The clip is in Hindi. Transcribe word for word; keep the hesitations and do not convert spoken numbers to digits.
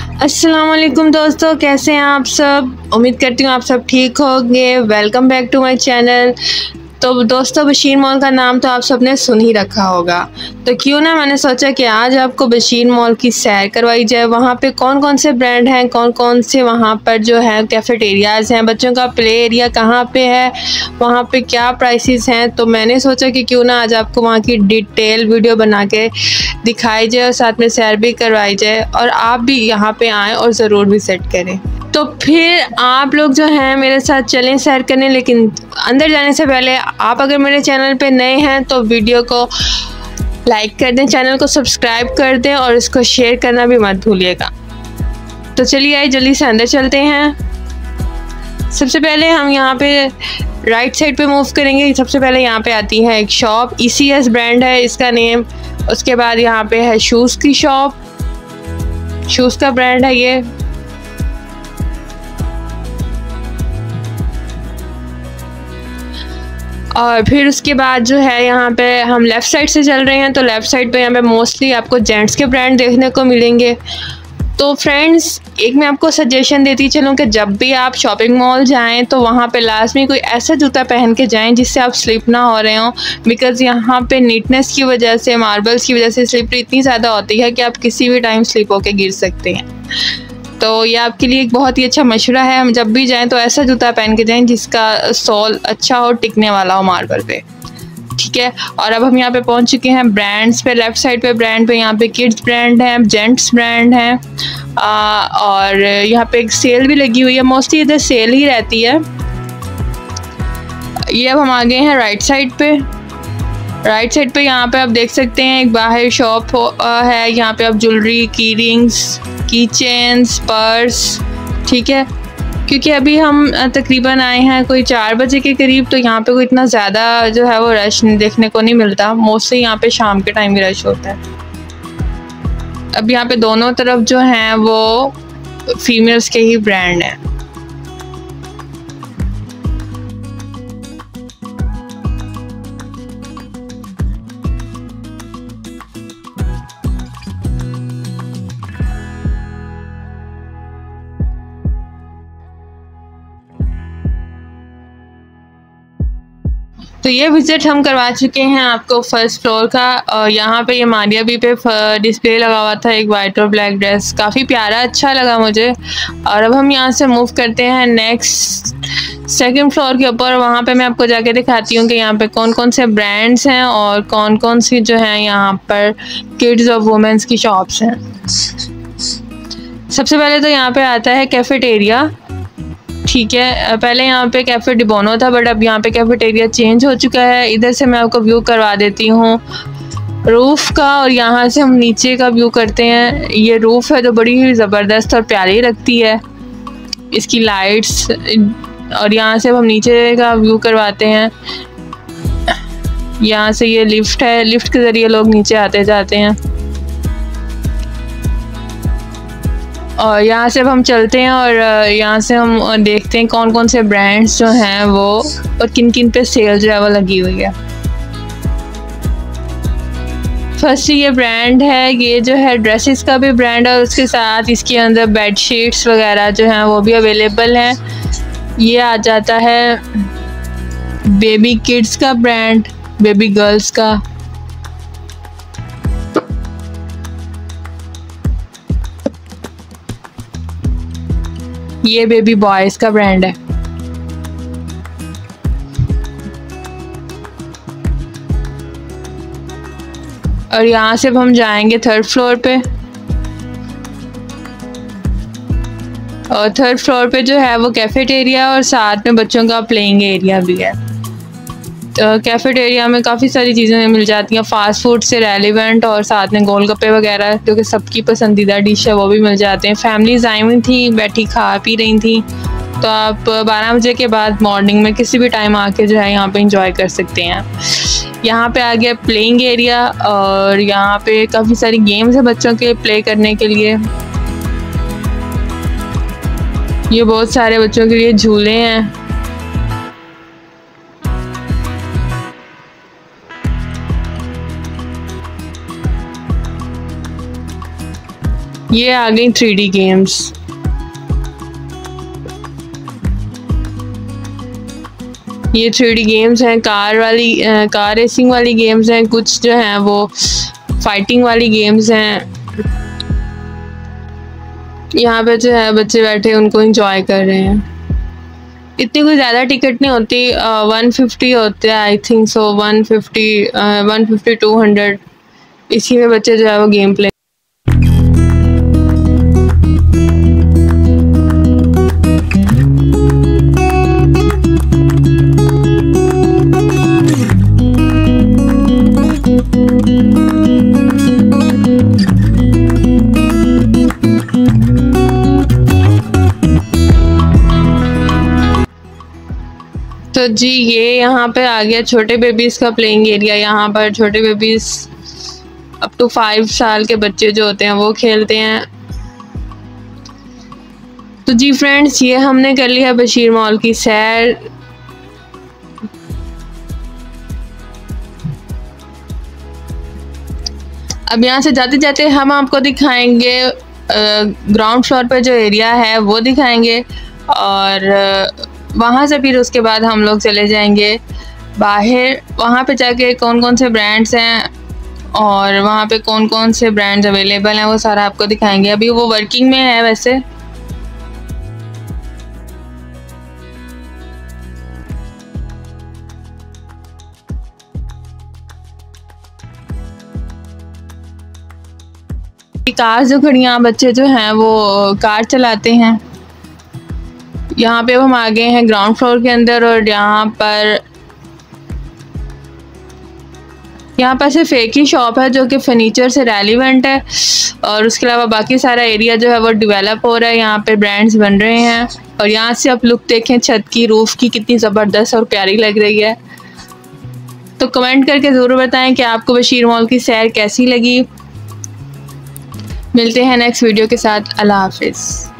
अस्सलाम वालेकुम दोस्तों, कैसे हैं आप सब। उम्मीद करती हूँ आप सब ठीक होंगे। Welcome back to my channel. तो दोस्तों, बशीर मॉल का नाम तो आप सब ने सुन ही रखा होगा, तो क्यों ना मैंने सोचा कि आज आपको बशीर मॉल की सैर करवाई जाए। वहाँ पे कौन कौन से ब्रांड हैं, कौन कौन से वहाँ पर जो है कैफ़ेटेरियाज़ हैं, बच्चों का प्ले एरिया कहाँ पे है, वहाँ पे क्या प्राइसेस हैं। तो मैंने सोचा कि क्यों ना आज आपको वहाँ की डिटेल वीडियो बना के दिखाई जाए और साथ में सैर भी करवाई जाए, और आप भी यहाँ पे आएँ और ज़रूर विज़िट करें। तो फिर आप लोग जो हैं मेरे साथ चलें सैर करने। लेकिन अंदर जाने से पहले आप अगर मेरे चैनल पे नए हैं तो वीडियो को लाइक कर दें, चैनल को सब्सक्राइब कर दें और इसको शेयर करना भी मत भूलिएगा। तो चलिए आइए जल्दी से अंदर चलते हैं। सबसे पहले हम यहाँ पे राइट साइड पे मूव करेंगे। सबसे पहले यहाँ पे आती है एक shop, E C S brand है इसका नेम। उसके बाद यहाँ पे है शूज़ की शॉप, शूज़ का ब्रांड है ये। और फिर उसके बाद जो है यहाँ पे हम लेफ़्ट साइड से चल रहे हैं, तो लेफ़्ट साइड पे यहाँ पे मोस्टली आपको जेंट्स के ब्रांड देखने को मिलेंगे। तो फ्रेंड्स, एक मैं आपको सजेशन देती चलूँ कि जब भी आप शॉपिंग मॉल जाएं तो वहाँ पे लाजमी कोई ऐसा जूता पहन के जाएं जिससे आप स्लिप ना हो रहे हों। बिकॉज़ यहाँ पे नीटनेस की वजह से, मार्बल्स की वजह से स्लिपरी इतनी ज़्यादा होती है कि आप किसी भी टाइम स्लिप होके गिर सकते हैं। तो ये आपके लिए एक बहुत ही अच्छा मशवरा है, हम जब भी जाएं तो ऐसा जूता पहन के जाएं जिसका सोल अच्छा हो, टिकने वाला हो मार्बल पे, ठीक है। और अब हम यहाँ पे पहुँच चुके हैं ब्रांड्स पे। लेफ़्ट साइड पे ब्रांड पे यहाँ पे किड्स ब्रांड है, जेंट्स ब्रांड हैं, और यहाँ पे एक सेल भी लगी हुई है। मोस्टली इधर सेल ही रहती है। ये अब हम आ गए हैं राइट साइड पे। राइट साइड पे यहाँ पे आप देख सकते हैं एक बाहर शॉप है। यहाँ पे आप ज्वेलरी, की रिंग्स, की चेन्स, पर्स, ठीक है। क्योंकि अभी हम तकरीबन आए हैं कोई चार बजे के करीब, तो यहाँ पे कोई इतना ज़्यादा जो है वो रश देखने को नहीं मिलता। मोस्टली यहाँ पे शाम के टाइम भी रश होता है। अब यहाँ पे दोनों तरफ जो हैं वो फीमेल्स के ही ब्रांड हैं। तो ये विज़िट हम करवा चुके हैं आपको फर्स्ट फ्लोर का। और यहाँ पे ये मारिया बी पे डिस्प्ले लगा हुआ था, एक वाइट और ब्लैक ड्रेस, काफ़ी प्यारा अच्छा लगा मुझे। और अब हम यहाँ से मूव करते हैं नेक्स्ट सेकंड फ्लोर के ऊपर। वहाँ पे मैं आपको जाके दिखाती हूँ कि यहाँ पे कौन कौन से ब्रांड्स हैं और कौन कौन सी जो हैं यहाँ पर किड्स और वुमेंस की शॉप्स हैं। सबसे पहले तो यहाँ पे आता है कैफ़ेटेरिया, ठीक है। पहले यहाँ पे कैफ़े डिबोनो था, बट अब यहाँ पे कैफ़ेटेरिया चेंज हो चुका है। इधर से मैं आपको व्यू करवा देती हूँ रूफ़ का, और यहाँ से हम नीचे का व्यू करते हैं। ये रूफ़ है जो बड़ी ही ज़बरदस्त और प्यारी लगती है, इसकी लाइट्स। और यहाँ से हम नीचे का व्यू करवाते हैं। यहाँ से ये लिफ्ट है, लिफ्ट के ज़रिए लोग नीचे आते जाते हैं। और यहाँ से अब हम चलते हैं और यहाँ से हम देखते हैं कौन कौन से ब्रांड्स जो हैं वो, और किन किन पे सेल जो है वो लगी हुई है। फर्स्ट ये ब्रांड है, ये जो है ड्रेसेस का भी ब्रांड है, उसके साथ इसके अंदर बेड शीट्स वगैरह जो हैं वो भी अवेलेबल हैं। ये आ जाता है बेबी किड्स का ब्रांड, बेबी गर्ल्स का। ये बेबी बॉयज़ का ब्रांड है। और यहाँ से अब हम जाएंगे थर्ड फ्लोर पे। और थर्ड फ्लोर पे जो है वो कैफ़ेटेरिया और साथ में बच्चों का प्लेइंग एरिया भी है। तो कैफ़ेटेरिया में काफ़ी सारी चीज़ें मिल जाती हैं, फ़ास्ट फूड से रेलिवेंट, और साथ में गोलगप्पे वगैरह जो कि सबकी पसंदीदा डिश है वो भी मिल जाते हैं। फैमिलीज़ आई हुई थी, बैठी खा पी रही थी। तो आप बारह बजे के बाद मॉर्निंग में किसी भी टाइम आके जो है यहाँ पे इंजॉय कर सकते हैं। यहाँ पे आ गया प्लेइंग एरिया, और यहाँ पे काफ़ी सारी गेम्स है बच्चों के प्ले करने के लिए। ये बहुत सारे बच्चों के लिए झूले हैं। ये आ गई थ्री डी गेम्स। ये थ्री डी गेम्स हैं, कार वाली कार रेसिंग वाली गेम्स हैं, कुछ जो हैं वो फाइटिंग वाली गेम्स हैं। यहाँ पे जो है बच्चे बैठे उनको एंजॉय कर रहे हैं। इतनी कोई ज़्यादा टिकट नहीं होती, वन फिफ्टी होते हैं I think so, one fifty one fifty two hundred, इसी में बच्चे जो है वो गेम प्ले। तो जी ये यहाँ पे आ गया छोटे बेबीज़ का प्लेइंग एरिया। यहाँ पर छोटे बेबीज़ अप टू फाइव साल के बच्चे जो होते हैं वो खेलते हैं। तो जी फ्रेंड्स, ये हमने कर लिया बशीर मॉल की सैर। अब यहाँ से जाते जाते हम आपको दिखाएंगे ग्राउंड फ्लोर पे जो एरिया है वो दिखाएंगे, और वहाँ से फिर उसके बाद हम लोग चले जाएंगे बाहर। वहाँ पे जाके कौन कौन से ब्रांड्स हैं और वहाँ पे कौन कौन से ब्रांड्स अवेलेबल हैं वो सारा आपको दिखाएंगे। अभी वो वर्किंग में है वैसे। कार जो खड़ी हैं, बच्चे जो हैं वो कार चलाते हैं। यहाँ पे हम आ गए हैं ग्राउंड फ्लोर के अंदर, और यहाँ पर यहाँ पर सिर्फ एक ही शॉप है जो कि फर्नीचर से रेलिवेंट है, और उसके अलावा बाकी सारा एरिया जो है वो डेवलप हो रहा है। यहाँ पे ब्रांड्स बन रहे हैं, और यहाँ से आप लुक देखें छत की, रूफ की, कितनी ज़बरदस्त और प्यारी लग रही है। तो कमेंट करके ज़रूर बताएं कि आपको बशीर मॉल की सैर कैसी लगी। मिलते हैं नेक्स्ट वीडियो के साथ। अल्लाह हाफिज़।